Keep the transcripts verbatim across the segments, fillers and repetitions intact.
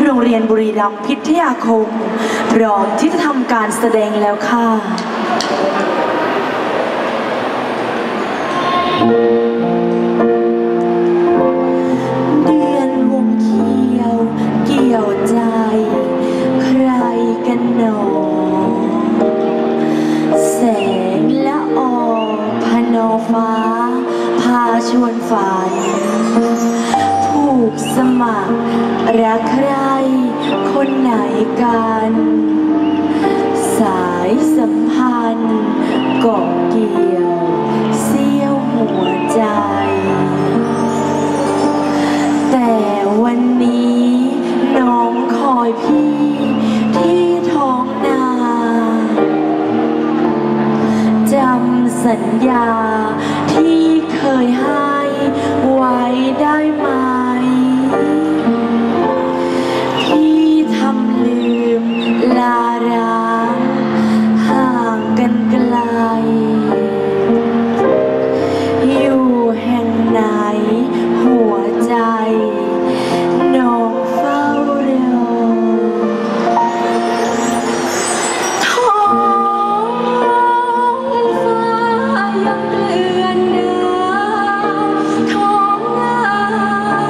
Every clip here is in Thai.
โรงเรียนบุรีรัมย์พิทยาคมพร้อมที่จะทำการแสดงแล้วค่ะเดือนวงเขียวเกี่ยวใจใครกันหนอแสงละออพนอฟ้าพาชวนฝันผูกสมัครรักใครคนไหนกันสายสัมพันธ์เกาะเกี่ยวเสี้ยวหัวใจแต่วันนี้น้องคอยพี่ที่ท้องนาจำสัญญาที่เคยให้ไว้ได้ไหมที่ทำลืมลาร้างห่างกันไกลอยู่แห่งไหนหัวใจน้องเฝ้ารอท้องฟ้ายังเกลื่อนหนาวท้องนา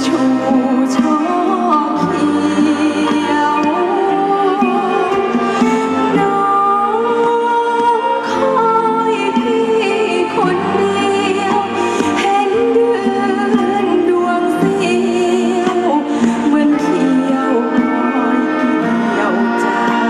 ชูช่อเขียวน้องคอยพี่คนเดียวเห็นเดือนดวงเสียวเหมือนเขียวคอยเกี่ยวใจ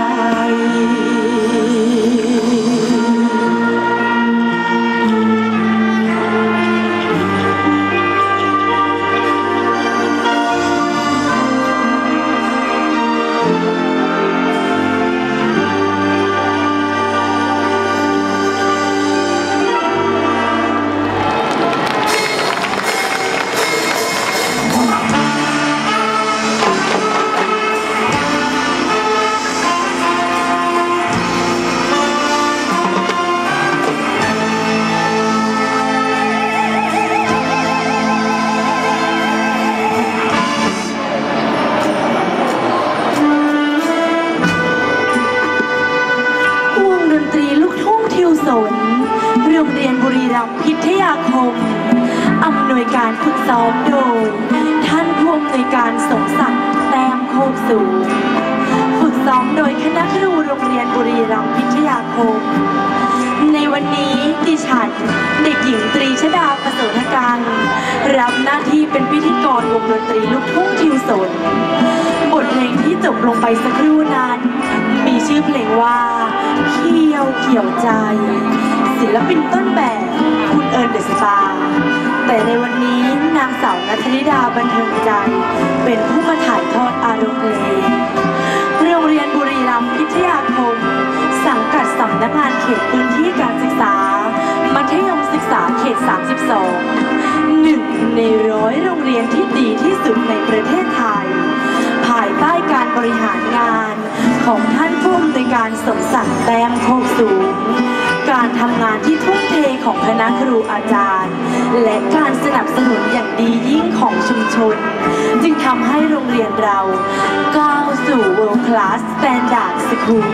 โรงเรียนบุรีรัมย์พิทยาคมอำนวยการฝึกซ้อมโดยท่านผู้อำนวยการสมศักดิ์แต้มโคกสูงฝึกซ้อมโดยคณะครูโรงเรียนบุรีรัมย์พิทยาคมในวันนี้ดิฉันเด็กหญิงตรีชดาประเสริฐการรับหน้าที่เป็นพิธีกรวงดนตรีลูกทุ่งทิวสนบทเพลงที่จบลงไปสักครู่นั้นมีชื่อเพลงว่าเขี้ยวเกี่ยวใจศิลปินต้นแบบคุณเอิญเดอะสตาร์แต่ในวันนี้นางสาวณัฐธิดาบันเทิงใจเป็นผู้มาถ่ายทอดอารมณ์เพลงโรงเรียนบุรีรัมย์พิทยาคมสังกัดสำนักงานเขตพื้นที่การศึกษามัธยมศึกษาเขตสามสิบสองหนึ่งในร้อยโรงเรียนที่ดีที่สุดในประเทศไทยภายใต้การบริหารงานของท่านผู้อำนวยการสมศักดิ์แต้มโคกสูงการทำงานที่ทุ่มเทของคณะครูอาจารย์และการสนับสนุนอย่างดียิ่งของชุมชนจึงทำให้โรงเรียนเราก้าวสู่ World Class Standard School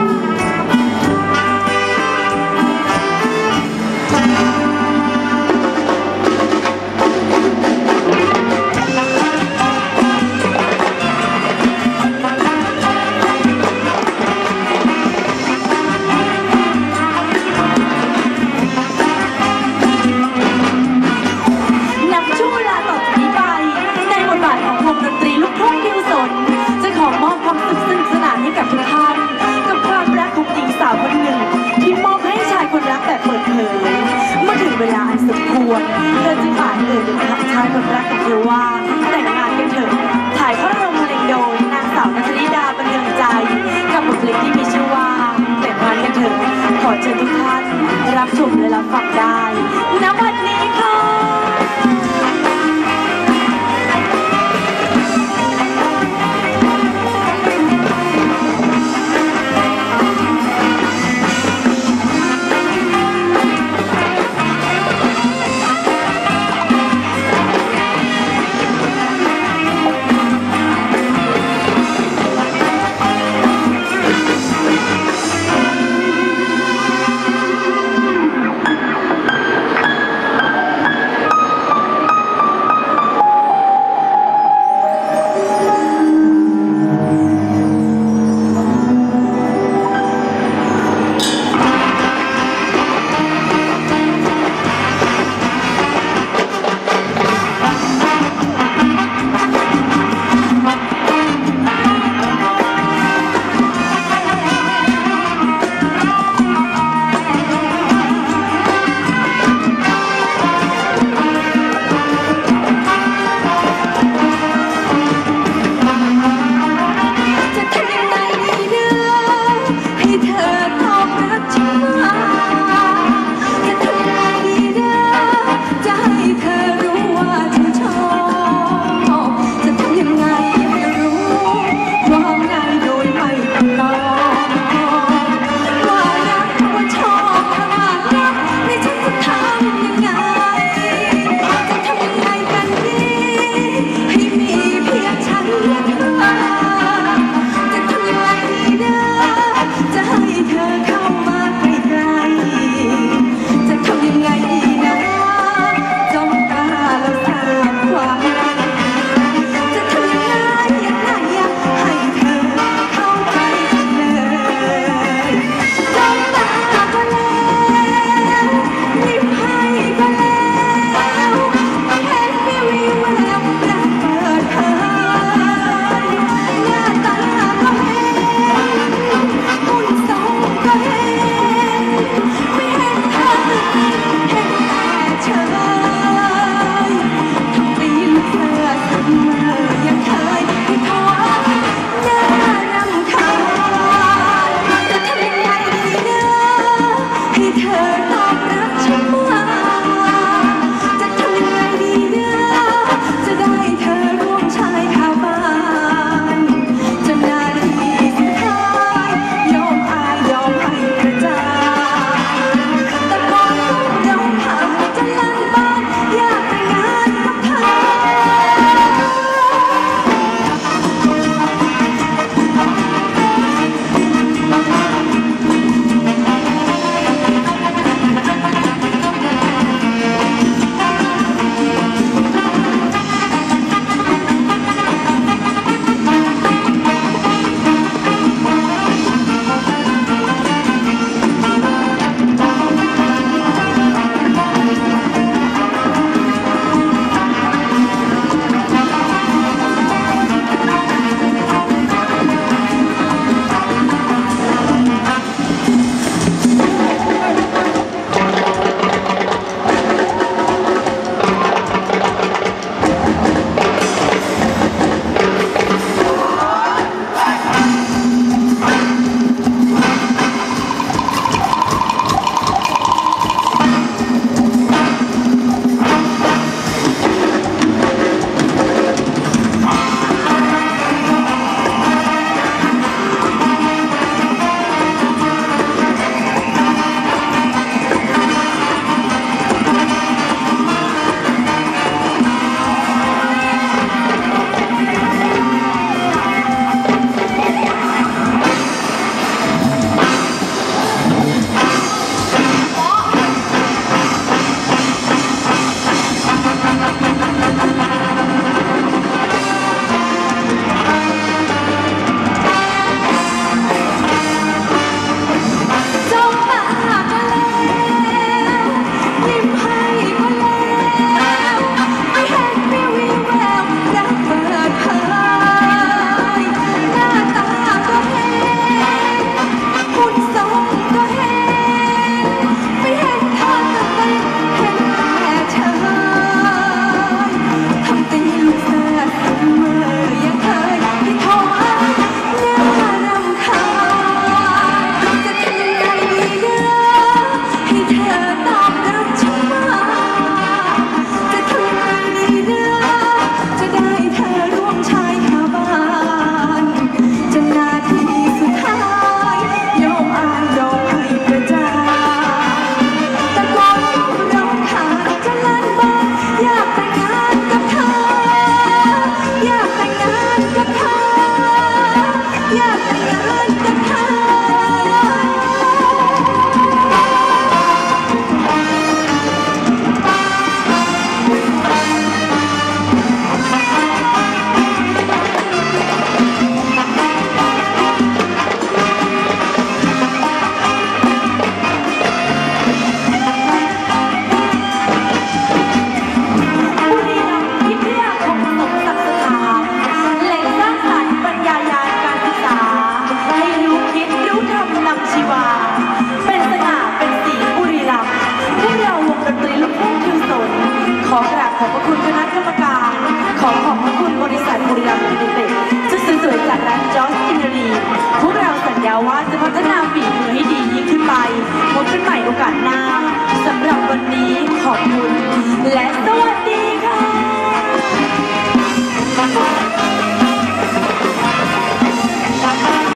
เมื่อถึงเวลาอันสมควรเธอจึงอาจเอ่ยถึงชายคนรักของเธอว่า